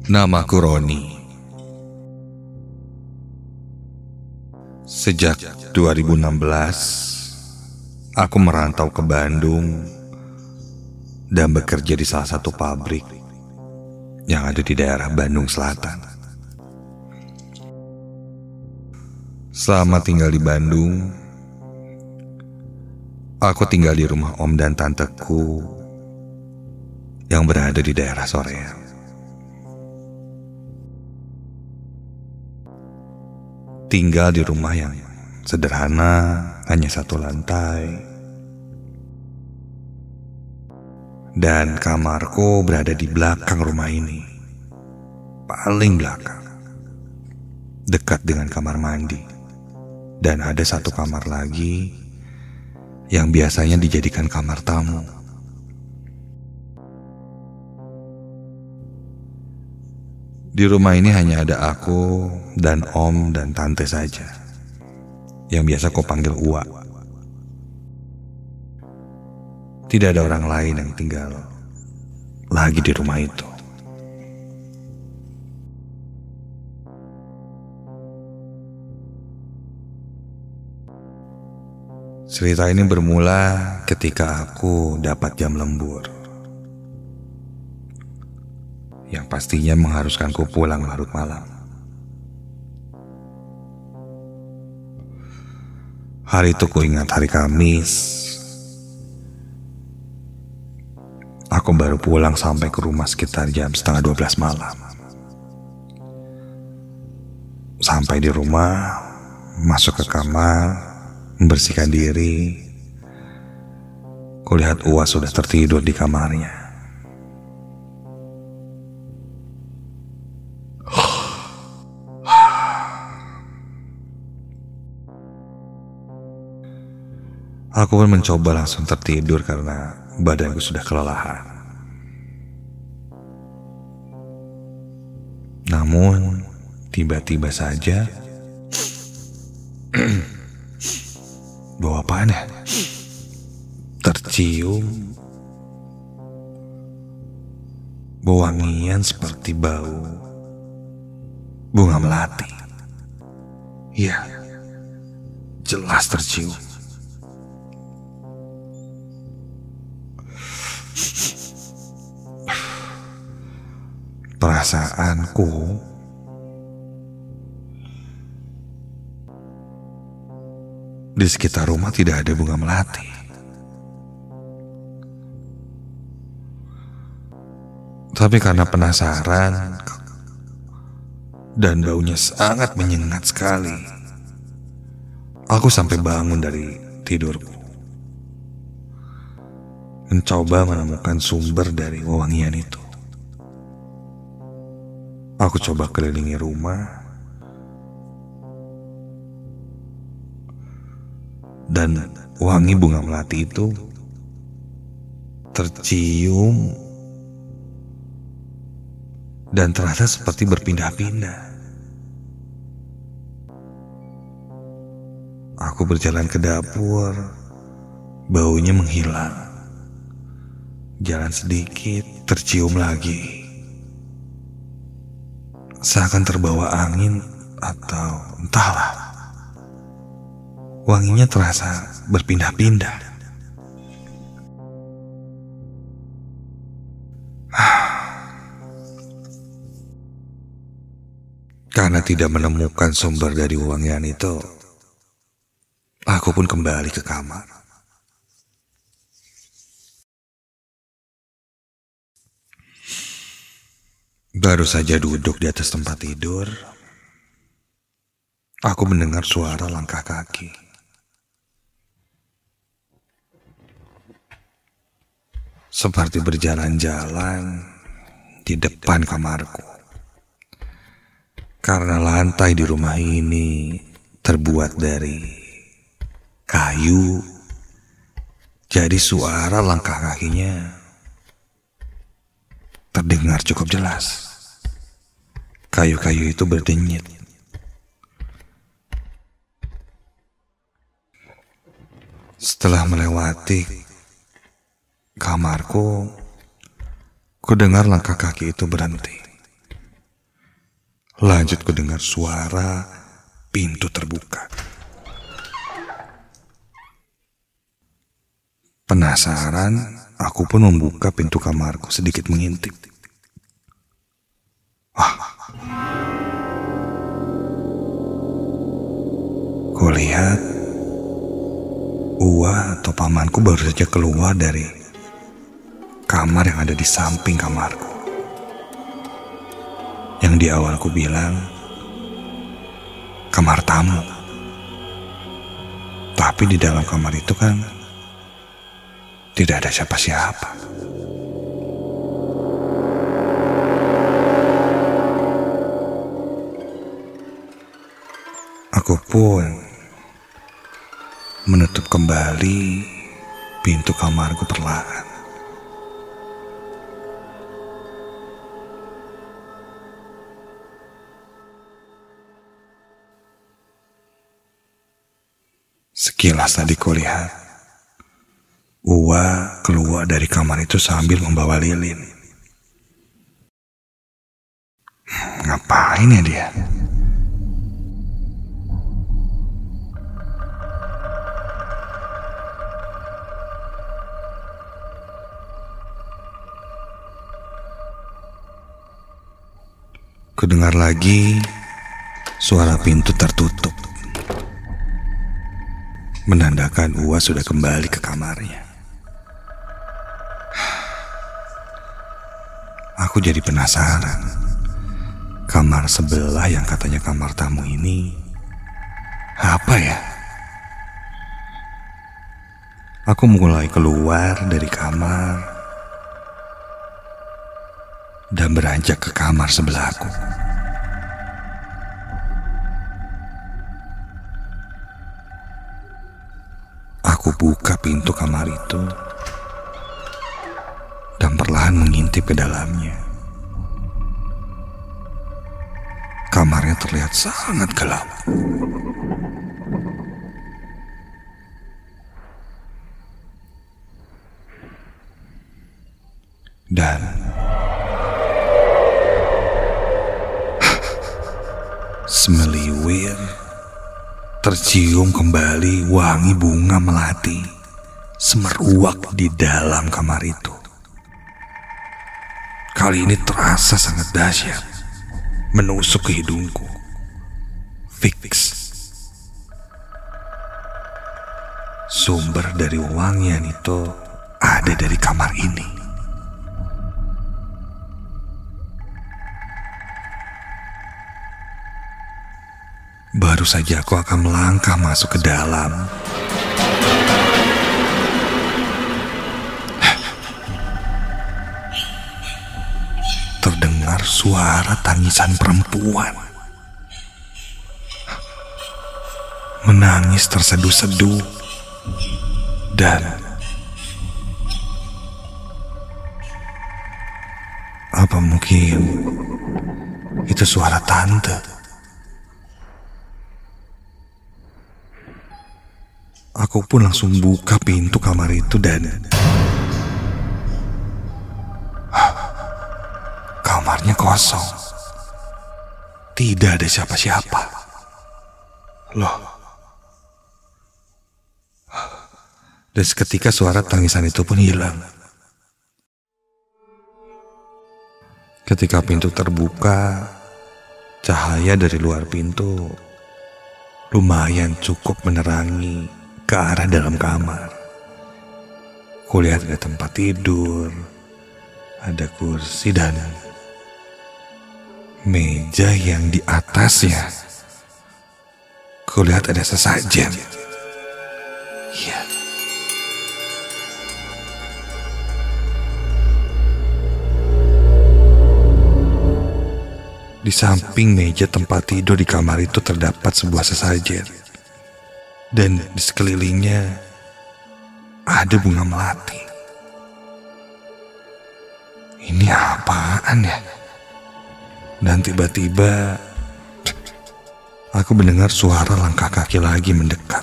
Namaku Roni. Sejak 2016, aku merantau ke Bandung dan bekerja di salah satu pabrik yang ada di daerah Bandung Selatan. Selama tinggal di Bandung, aku tinggal di rumah om dan tanteku yang berada di daerah Soreang. Tinggal di rumah yang sederhana, hanya satu lantai. Dan kamarku berada di belakang rumah ini. Paling belakang. Dekat dengan kamar mandi. Dan ada satu kamar lagi yang biasanya dijadikan kamar tamu. Di rumah ini hanya ada aku dan om dan tante saja, yang biasa kau panggil Uwa. Tidak ada orang lain yang tinggal lagi di rumah itu. Cerita ini bermula ketika aku dapat jam lembur, yang pastinya mengharuskanku pulang larut malam. Hari itu kuingat hari Kamis. Aku baru pulang sampai ke rumah sekitar jam 11:30 malam. Sampai di rumah, masuk ke kamar, membersihkan diri. Kulihat Uwa sudah tertidur di kamarnya. Aku pun mencoba langsung tertidur karena badanku sudah kelelahan. Namun, tiba-tiba saja bau apaan ya? Tercium bau wangian seperti bau bunga melati. Iya, jelas tercium. Perasaanku di sekitar rumah tidak ada bunga melati. Tapi karena penasaran dan baunya sangat menyengat sekali, aku sampai bangun dari tidurku, mencoba menemukan sumber dari wewangian itu. Aku coba kelilingi rumah, dan wangi bunga melati itu tercium dan terasa seperti berpindah-pindah. Aku berjalan ke dapur, baunya menghilang. Jalan sedikit, tercium lagi. Seakan terbawa angin atau entahlah. Wanginya terasa berpindah-pindah. Karena tidak menemukan sumber dari wangian itu, aku pun kembali ke kamar. Baru saja duduk di atas tempat tidur, aku mendengar suara langkah kaki. Seperti berjalan-jalan di depan kamarku. Karena lantai di rumah ini terbuat dari kayu, jadi suara langkah kakinya terdengar cukup jelas. Kayu-kayu itu berdenyit. Setelah melewati kamarku, ku dengar langkah kaki itu berhenti. lanjut ku dengar suara pintu terbuka. Penasaran, aku pun membuka pintu kamarku sedikit mengintip. Kulihat Ua atau pamanku baru saja keluar dari kamar yang ada di samping kamarku. Yang di awal ku bilang kamar tamu. Tapi di dalam kamar itu kan tidak ada siapa-siapa. Aku pun menutup kembali pintu kamarku perlahan. Sekilas tadi kulihat Ua keluar dari kamar itu sambil membawa lilin. Ngapain ya dia? Kudengar lagi suara pintu tertutup, menandakan Ua sudah kembali ke kamarnya. Aku jadi penasaran, kamar sebelah yang katanya kamar tamu ini apa ya? Aku mulai keluar dari kamar dan beranjak ke kamar sebelahku. Aku buka pintu kamar itu dan perlahan mengintip ke dalamnya. Kamarnya terlihat sangat gelap. Dan semeliwir tercium kembali wangi bunga melati semeruak di dalam kamar itu. Kali ini terasa sangat dahsyat, menusuk ke hidungku. Fix. Sumber dari wangian itu ada dari kamar ini. Baru saja aku akan melangkah masuk ke dalam, terdengar suara tangisan perempuan. Menangis terseduh-seduh. Dan apa mungkin itu suara tante? Aku pun langsung buka pintu kamar itu dan kamarnya kosong. Tidak ada siapa-siapa. Loh. Dan seketika suara tangisan itu pun hilang. Ketika pintu terbuka, cahaya dari luar pintu lumayan cukup menerangi ke arah dalam kamar. Kulihat ada tempat tidur, ada kursi dan meja yang di atasnya kulihat ada sesajen. Iya. Di samping meja tempat tidur di kamar itu terdapat sebuah sesajen. Dan di sekelilingnya ada bunga melati. Ini apaan ya? Dan tiba-tiba aku mendengar suara langkah kaki lagi mendekat.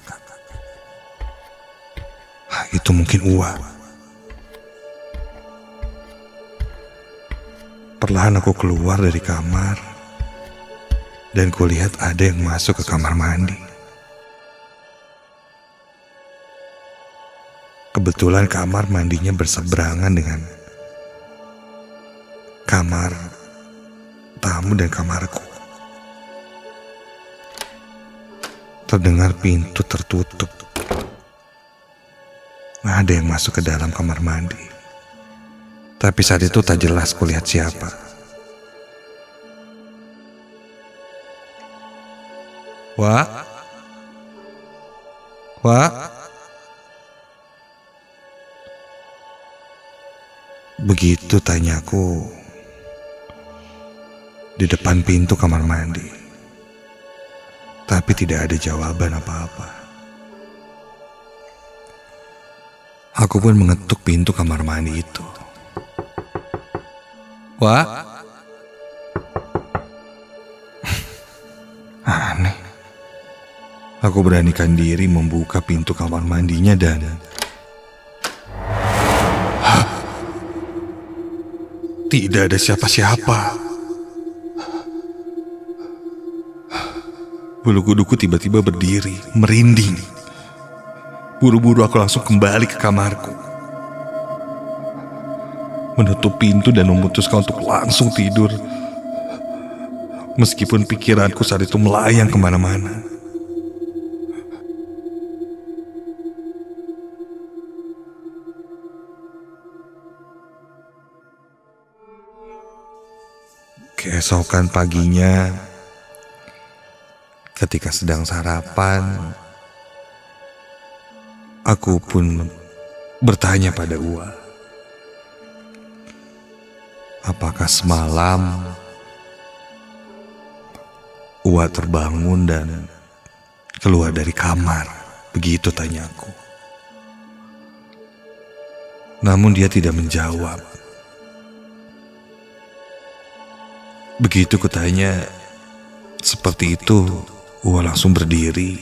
Itu mungkin Ua. Perlahan aku keluar dari kamar dan kulihat ada yang masuk ke kamar mandi. Kebetulan kamar mandinya berseberangan dengan kamar tamu dan kamarku. Terdengar pintu tertutup. Ada yang masuk ke dalam kamar mandi. Tapi saat itu tak jelas kulihat siapa. Wak? Wak? Begitu tanyaku di depan pintu kamar mandi. Tapi tidak ada jawaban apa-apa. Aku pun mengetuk pintu kamar mandi itu. Wak? Aneh. Aku beranikan diri membuka pintu kamar mandinya dan tidak ada siapa-siapa. Bulu kuduku tiba-tiba berdiri, merinding. Buru-buru aku langsung kembali ke kamarku, menutup pintu dan memutuskan untuk langsung tidur. Meskipun pikiranku saat itu melayang kemana-mana. Keesokan paginya, ketika sedang sarapan, aku pun bertanya pada Ua, apakah semalam Ua terbangun dan keluar dari kamar? Begitu tanyaku. Namun dia tidak menjawab. Begitu kutanya seperti itu, Ua langsung berdiri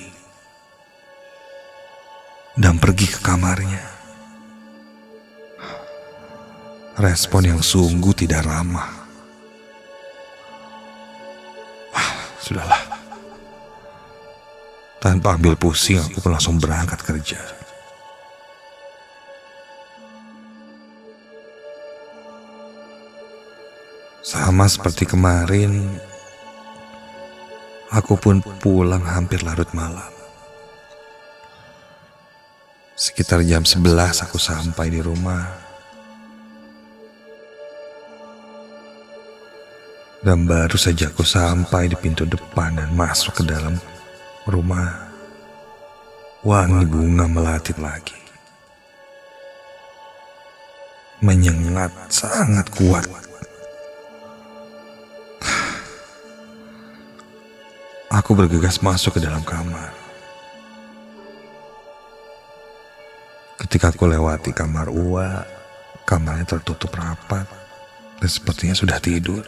dan pergi ke kamarnya. Respon yang sungguh tidak ramah. Sudahlah. Tanpa ambil pusing, aku pun langsung berangkat kerja. Sama seperti kemarin, aku pun pulang hampir larut malam. Sekitar jam 11 aku sampai di rumah. Dan baru saja aku sampai di pintu depan dan masuk ke dalam rumah, wangi bunga melati lagi. Menyengat sangat kuat. Aku bergegas masuk ke dalam kamar. Ketika aku lewati kamar Ua, kamarnya tertutup rapat dan sepertinya sudah tidur.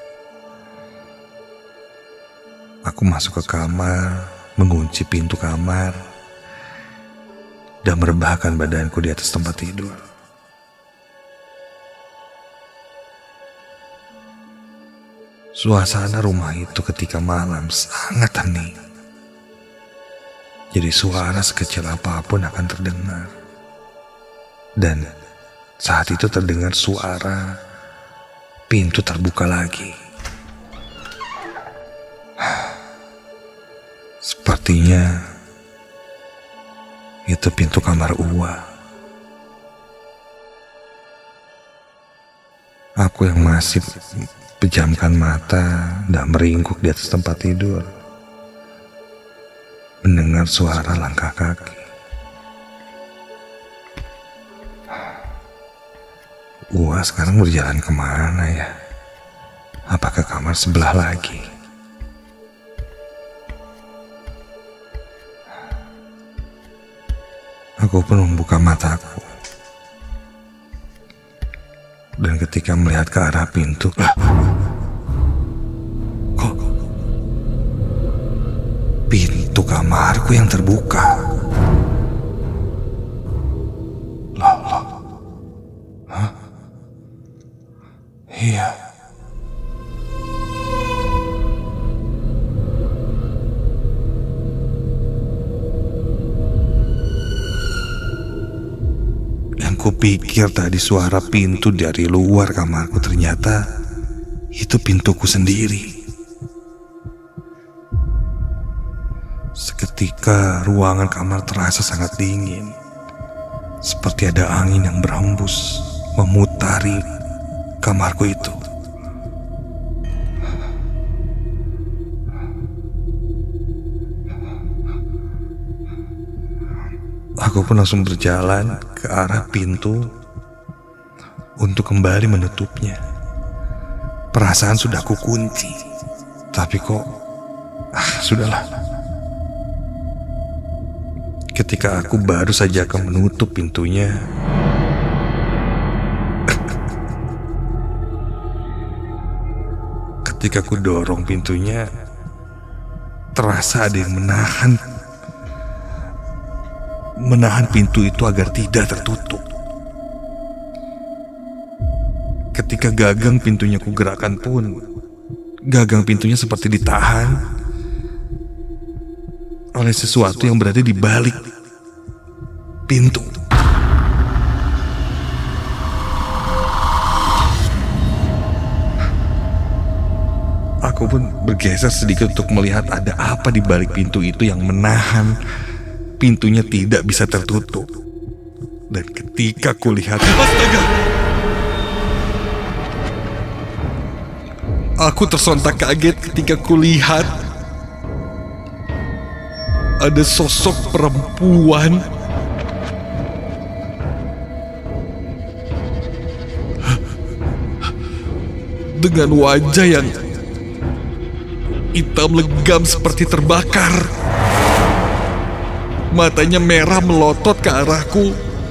Aku masuk ke kamar, mengunci pintu kamar, dan merebahkan badanku di atas tempat tidur. Suasana rumah itu ketika malam sangat hening. Jadi suara sekecil apapun akan terdengar. Dan saat itu terdengar suara pintu terbuka lagi. Sepertinya itu pintu kamar Ua. Aku yang masih pejamkan mata dan meringkuk di atas tempat tidur, mendengar suara langkah kaki. Ua sekarang berjalan kemana ya? Apa ke kamar sebelah lagi? Aku pun membuka mataku. Dan ketika melihat ke arah pintu, kok pintu kamarku yang terbuka? Loh. Hah? Iya. kupikir tadi suara pintu dari luar kamarku, ternyata itu pintuku sendiri. Seketika ruangan kamar terasa sangat dingin, seperti ada angin yang berhembus memutari kamarku itu. Aku pun langsung berjalan ke arah pintu untuk kembali menutupnya. Perasaan sudah aku kunci, tapi kok sudahlah. Ketika aku baru saja akan menutup pintunya, ketika aku dorong pintunya, terasa ada yang menahan pintu itu agar tidak tertutup. Ketika gagang pintunya ku gerakkan pun, gagang pintunya seperti ditahan oleh sesuatu yang berada di balik pintu. Aku pun bergeser sedikit untuk melihat ada apa di balik pintu itu yang menahan pintunya tidak bisa tertutup. Dan ketika kulihat, astaga! Aku tersontak kaget ketika kulihat ada sosok perempuan dengan wajah yang hitam legam seperti terbakar. Matanya merah melotot ke arahku.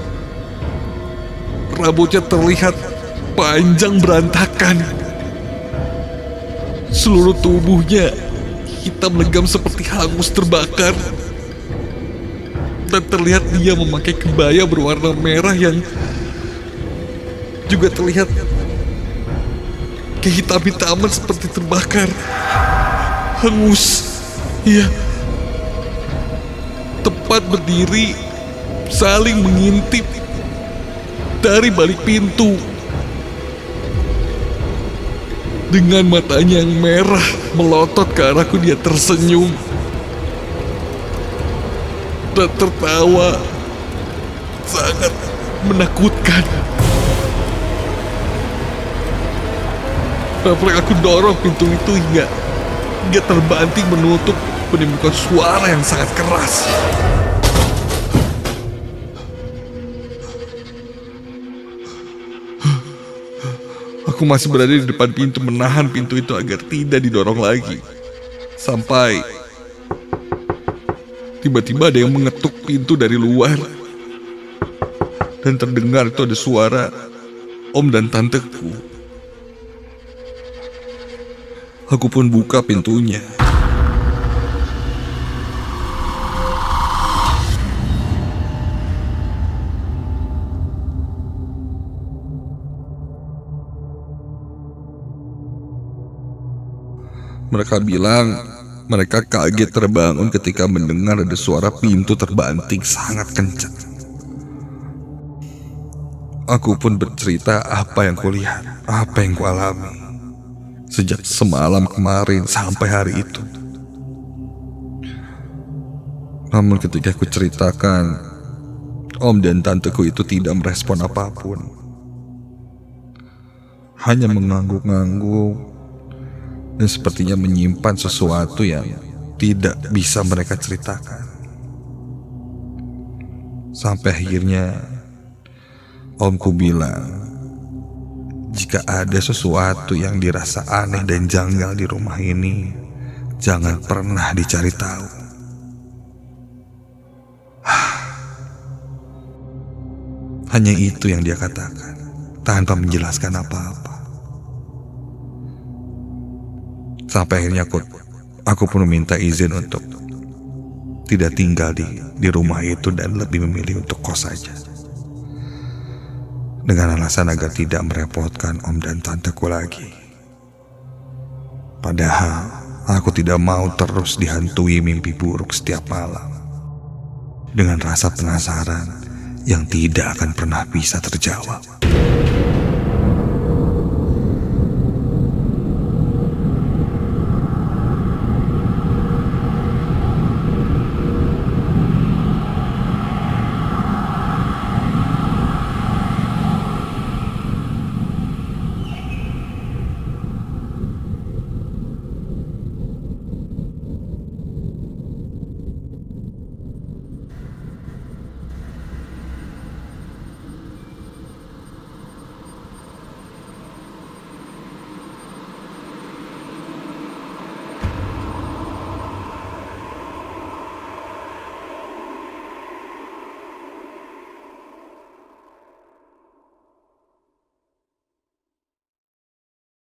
Rambutnya terlihat panjang berantakan. Seluruh tubuhnya hitam legam seperti hangus terbakar. Dan terlihat dia memakai kebaya berwarna merah yang juga terlihat kehitam-hitaman seperti terbakar. Hangus. Iya. Tepat berdiri, saling mengintip dari balik pintu. Dengan matanya yang merah melotot ke arahku, dia tersenyum dan tertawa sangat menakutkan. Refleks aku dorong pintu itu hingga terbanting menutup, menimbulkan suara yang sangat keras. Aku masih berada di depan pintu, menahan pintu itu agar tidak didorong lagi. Sampai tiba-tiba ada yang mengetuk pintu dari luar. Dan terdengar itu ada suara om dan tanteku. Aku pun buka pintunya. Mereka bilang mereka kaget terbangun ketika mendengar ada suara pintu terbanting sangat kencang. Aku pun bercerita apa yang kulihat, apa yang kualami sejak semalam kemarin sampai hari itu. Namun ketika aku ceritakan, om dan tanteku itu tidak merespon apapun. Hanya mengangguk-angguk dan sepertinya menyimpan sesuatu yang tidak bisa mereka ceritakan. Sampai akhirnya omku bilang, jika ada sesuatu yang dirasa aneh dan janggal di rumah ini, jangan pernah dicari tahu. Hanya itu yang dia katakan, tanpa menjelaskan apa-apa. Sampai akhirnya aku pun meminta izin untuk tidak tinggal di rumah itu dan lebih memilih untuk kos saja. Dengan alasan agar tidak merepotkan om dan tanteku lagi. Padahal aku tidak mau terus dihantui mimpi buruk setiap malam. Dengan rasa penasaran yang tidak akan pernah bisa terjawab.